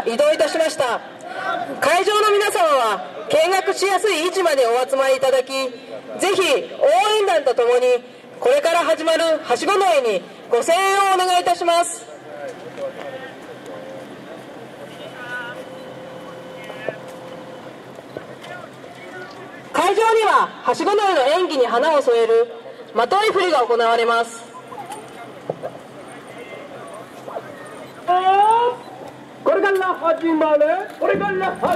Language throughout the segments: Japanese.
移動いたしました。会場の皆様は見学しやすい位置までお集まりいただき、ぜひ応援団とともにこれから始まるはしご乗りにご声援をお願いいたします。会場にははしご乗りの演技に花を添えるまとい振りが行われます。 これから始まる書道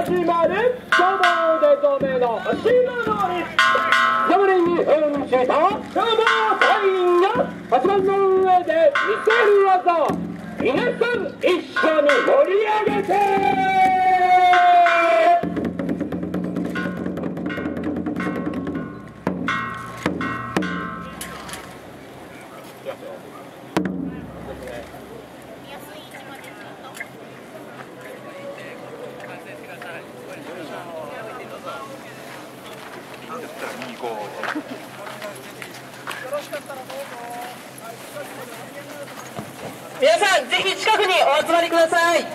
で染めのはしご乗り、ジャムリンに扮した書道隊員がはしごの上で見せる技、皆さん一緒に盛り上げて。 皆さんぜひ近くにお集まりください。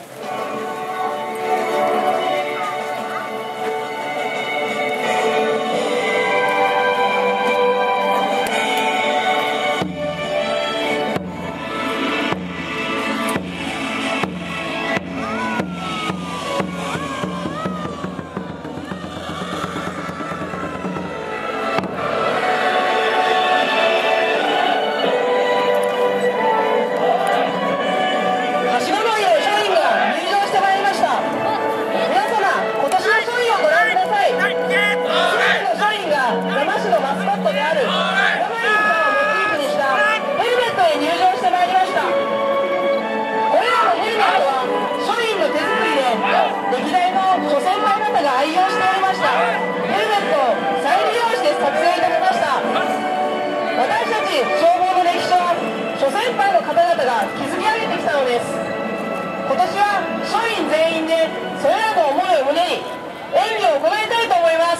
今年は署員全員でそれらの思いを胸に演技を行いたいと思います。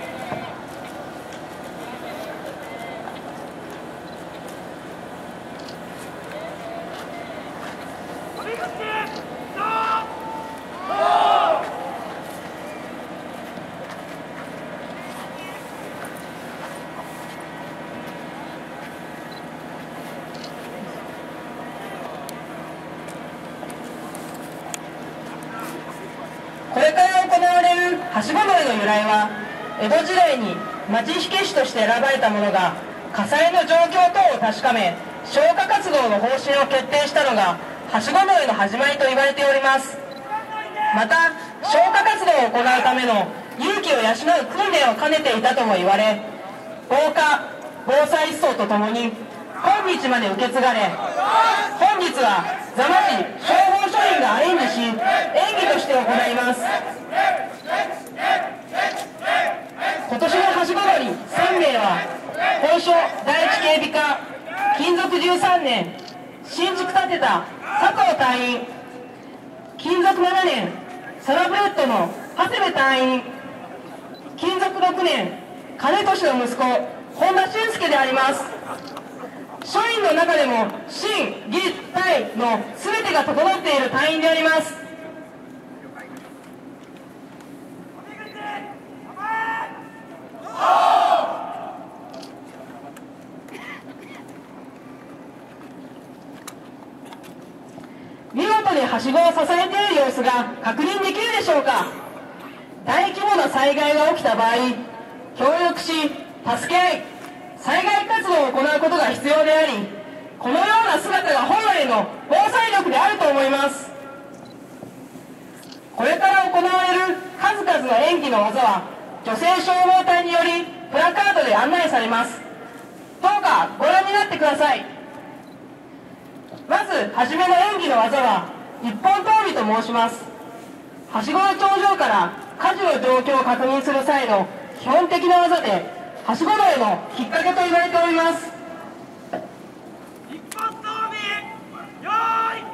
これから行われるはしご乗りの由来は、江戸時代に町火消しとして選ばれた者が火災の状況等を確かめ、消火活動の方針を決定したのがはしご乗りの始まりと言われております。また消火活動を行うための勇気を養う訓練を兼ねていたとも言われ、防火・防災思想とともに今日まで受け継がれ、本日は座間市消防署員がアレンジし演技として行います。今年のはしご乗り1000名は本署第一警備課勤続13年新築建てた佐藤隊員、勤続7年サラブレッドの長谷部隊員、勤続6年金俊の息子本田俊介であります。署員の中でも心・技・体の全てが整っている隊員であります。見事にはしごを支えている様子が確認できるでしょうか。大規模な災害が起きた場合、協力し助け合い災害活動を行うことが必要であり、このような姿が本来の防災力であると思います。これから行われる数々の演技の技は女性消防隊によりプラカードで案内されます。どうかご覧になってください。まず初めの演技の技は一本通りと申します。はしごの頂上から火事の状況を確認する際の基本的な技で、はしご乗りのきっかけと言われております。 一本装備用意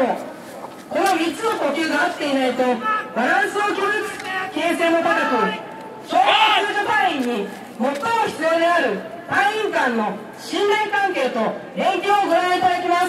この3つの呼吸が合っていないとバランスを崩す危険性も高く、消防救助隊員に最も必要である隊員間の信頼関係と連携をご覧いただきます。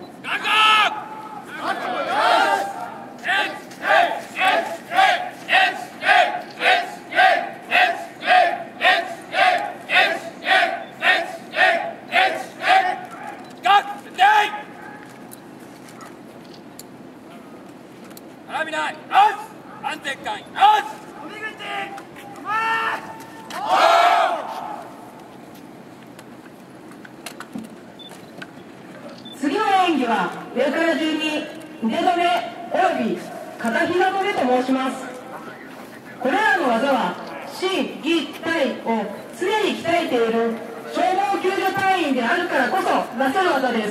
次の演技は上から順に腕止めおよび片膝止めと申します。これらの技は心技体を常に鍛えている消防救助隊員であるからこそ出せる技です。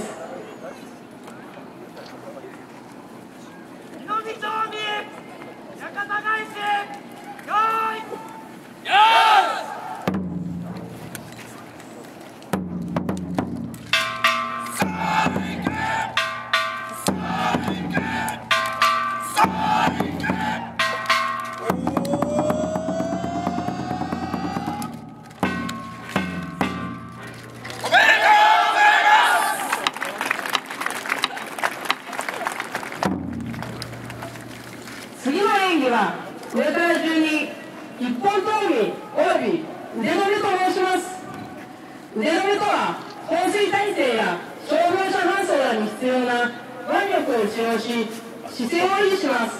次の演技は上から順に一本投技および腕止めと申します。腕止めとは放水体制や消防車搬送らに必要な腕力を使用し姿勢を維持します。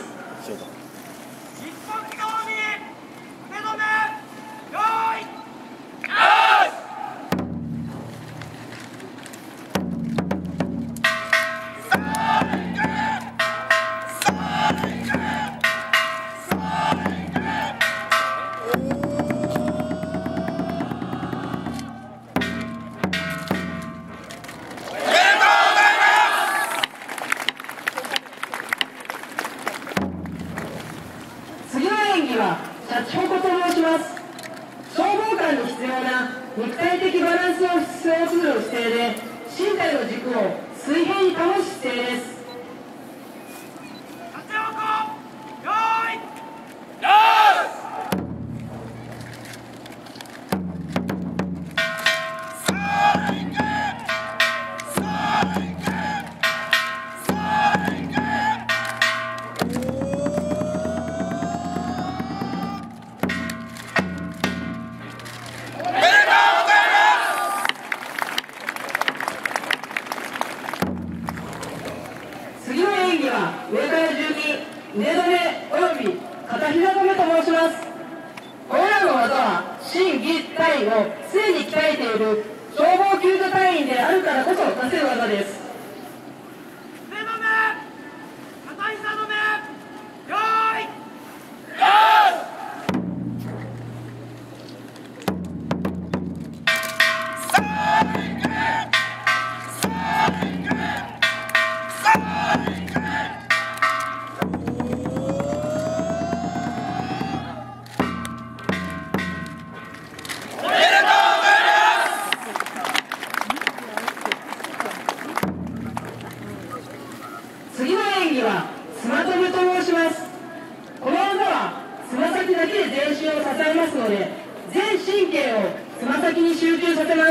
次の演技はシャチホコと申します。消防官に必要な肉体的バランスを必要する姿勢で身体の軸を水平に保つ姿勢です。次の演技は上から順に腕止めおよび片膝止めと申します。これらの技は心技体を常に鍛えている消防救助隊員であるからこそ出せる技です。 腕止め片膝止め用意次の演技はつま止めと申します。この技はつま先だけで全身を支えますので全神経をつま先に集中させます。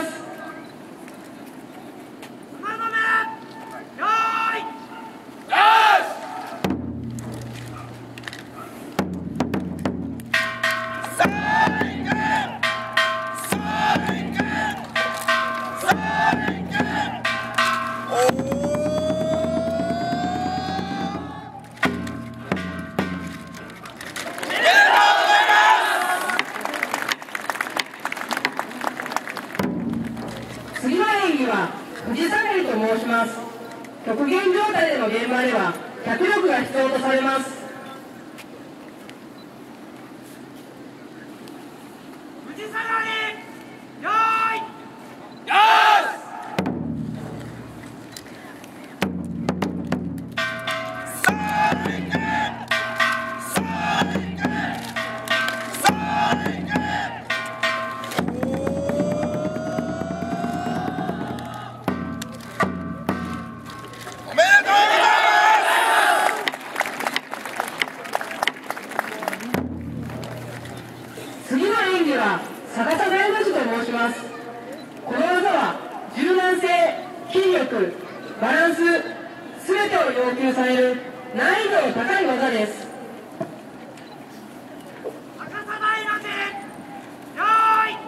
次の演技は富士下がりと申します。極限状態での現場では脚力が必要とされます。 富士下がり用意おめでとうございます。 逆さ大の字と申します。この技は柔軟性、筋力、バランス、すべてを要求される難易度の高い技です。 逆さ大の字、よーい、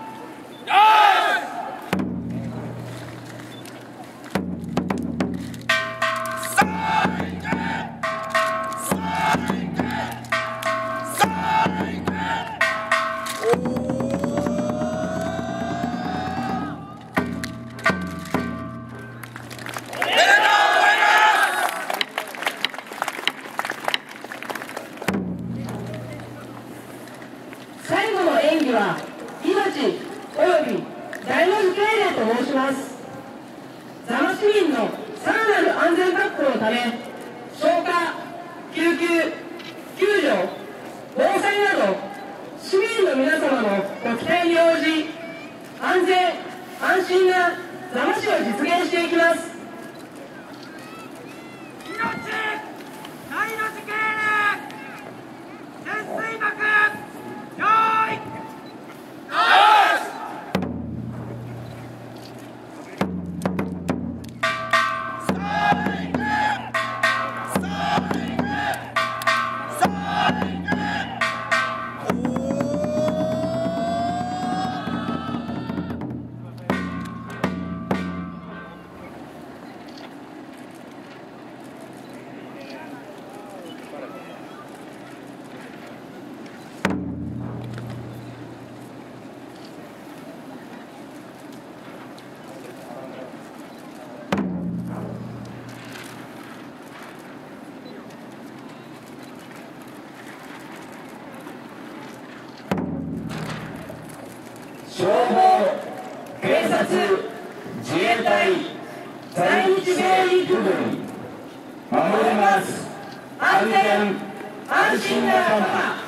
最後の演技は命および大の字敬礼と申します。座間市民のさらなる安全確保のため、消火、救急、救助、防災など市民の皆様のご期待に応じ、安全安心な座間市を実現していきます。 命大の字敬礼、潜水幕、よーい、 消防、警察、自衛隊、在日米陸軍、守ります。安全安心な仲間。